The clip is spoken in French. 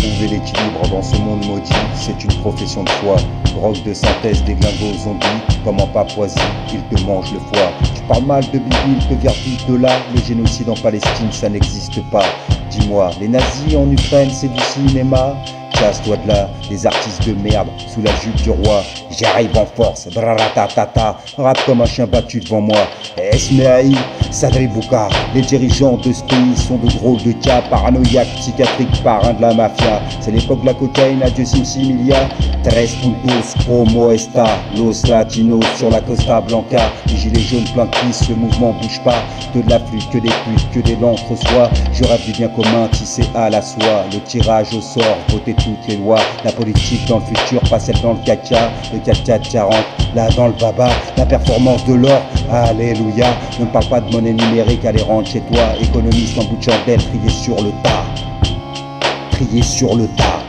Trouver l'équilibre dans ce monde maudit, c'est une profession de foi. Drogue de synthèse, des glingos zombies, comme en Papouasie, ils te mangent le foie. Tu parles mal de Bible, de verdict de là, le génocide en Palestine, ça n'existe pas. Dis-moi, les nazis en Ukraine, c'est du cinéma? Casse-toi de là, les artistes de merde, sous la jupe du roi. J'arrive en force, braratatata, rap comme un chien battu devant moi. Esmeaï, Sadri Bouka, les dirigeants de ce pays sont de drôles de cas, paranoïaques, psychiatriques, parrains de la mafia. C'est l'époque de la cocaïne, adieu Simsimilia. Tres puntos, como esta, los latinos sur la Costa Blanca. Les gilets jaunes plein de pistes, le mouvement bouge pas. Que de la flûte, que des putes, que des l'entre-soi. Je rêve du bien commun tissé à la soie. Le tirage au sort, voter toutes les lois. La politique dans le futur, pas celle dans le caca. Le 4-4-40, là dans le baba. La performance de l'or, alléluia. Ne me parle pas de monnaie numérique, allez rentre chez toi. Économiste en bout de chandelle, trier sur le tas. Trier sur le tas.